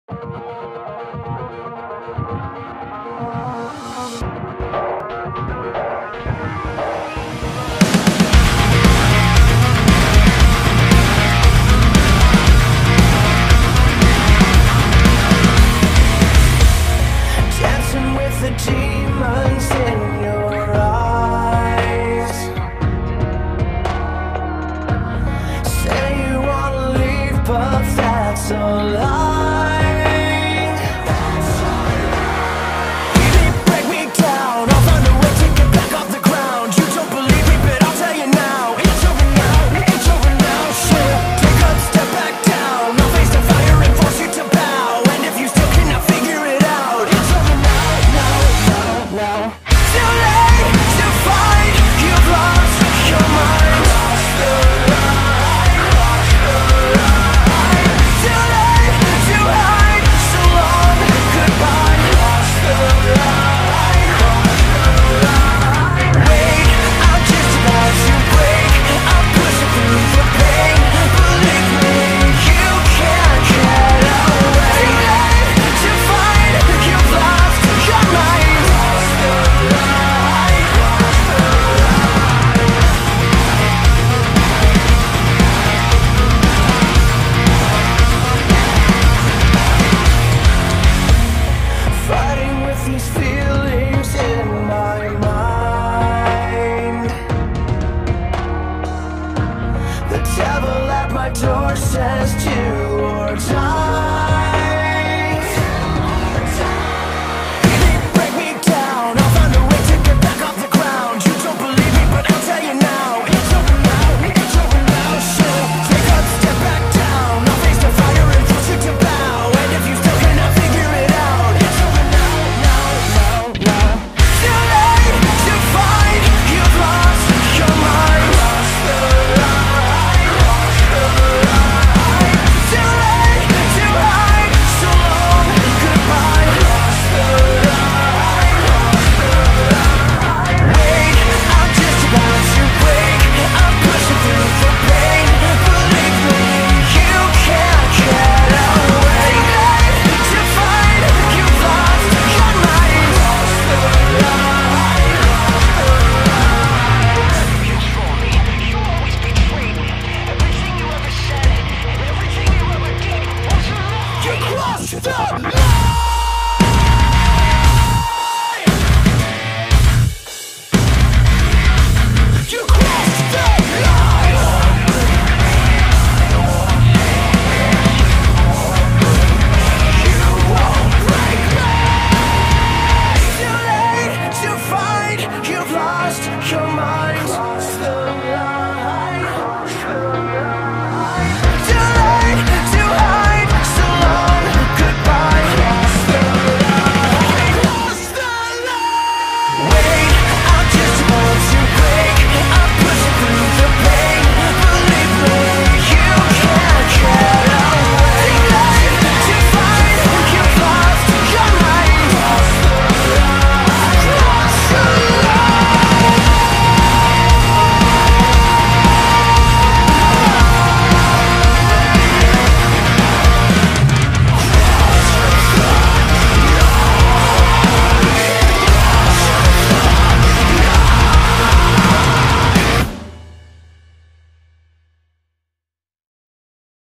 Dancing with the demons in your eyes. Say you wanna leave, but that's a lie. You didn't break me down, I'll find a way to get back off the ground. You don't believe me, but I'll tell you now. It's over now, it's over now. Shit, take a step back down. I'll face the fire and force you to bow. And if you still cannot figure it out, it's over now. Too late to fight, you've lost your mind. Too late to hide, so long, goodbye. Wait, I'm just about to break. I'm pushing through the pain. Believe me, you can't get away. Too late to fight, you've lost your mind. Fighting with these feelings in my mind. The devil at my door says do or die. You didn't break me down, I'll find a way to get back off the ground. You don't believe me, but I'll tell you now. It's over now, shit. Take a step back down. I'll face the fire and force you to bow. And if you still cannot figure it out, it's over now. Too late to fight, you've lost your mind. Too late to hide, so long, goodbye. Wait, I'm just about to break. I'm pushing through the pain. Believe me, you can't get away. To fight, you've lost your mind. You for me, you always betrayed me. Everything you ever said and everything you ever did was wrong. You crossed the line.